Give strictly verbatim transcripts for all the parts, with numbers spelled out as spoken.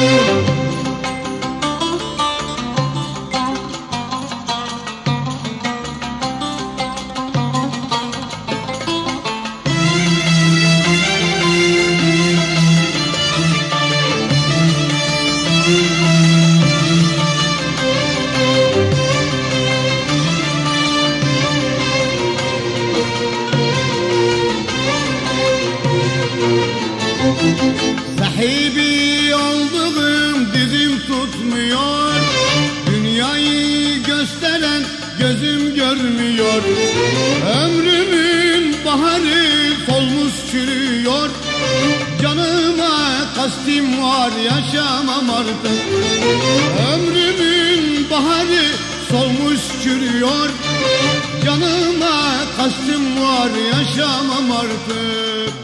Sahibi olduğum dizim tutmuyor, dünyayı gösteren gözüm görmüyor. Ömrümün baharı solmuş çürüyor, canıma kastim var yaşamam artık. Ömrümün baharı solmuş çürüyor, canıma kastim var yaşamam artık.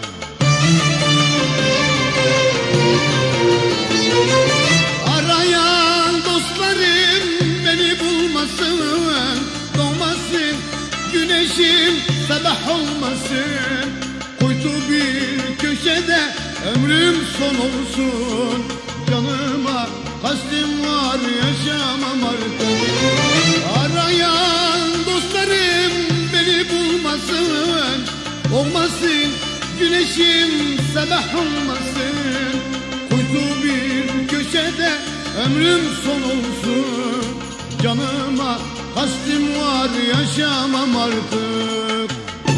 Arayan dostlarım beni bulmasın, doğmasın güneşim sabah olmasın. Kuytu bir köşede ömrüm son olsun, canıma kastim var yaşamam artık. Arayan dostlarım beni bulmasın, doğmasın güneşim sabah olmasın. Kuytu bir köşede ömrüm son olsun, canıma kastim var yaşamam artık.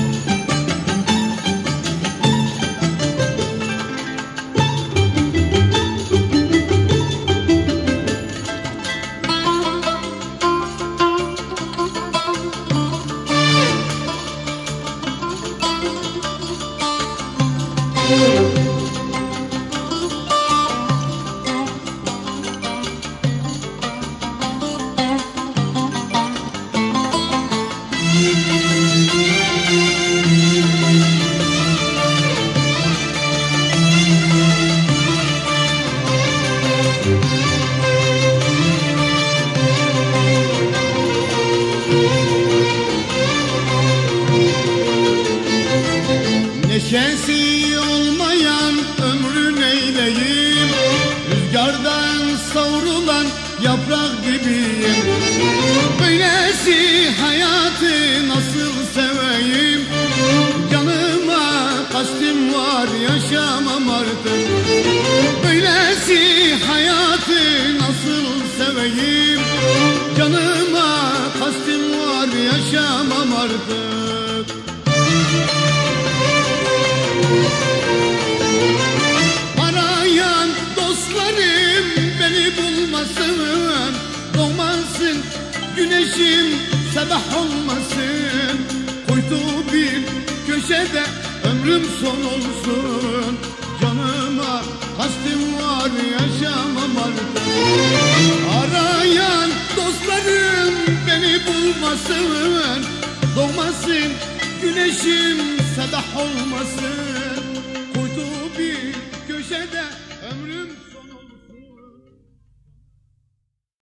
Neşesi olmayan ömrü neyleyim, rüzgardan savrulan yaprak gibiyim. Böylesi hayatı nasıl seveyim, canıma kastim var yaşamam artık. Böylesi hayatı nasıl seveyim, canıma kastim var yaşamam artık. Arayan dostlarım beni bulmasın, doğmasın güneşim sabah olmasın. Kuytu bir köşede ömrüm son olsun, canıma kastim var yaşamam artık. Arayan dostlarım beni bulmasın, doğmasın güneşim sabah olmasın.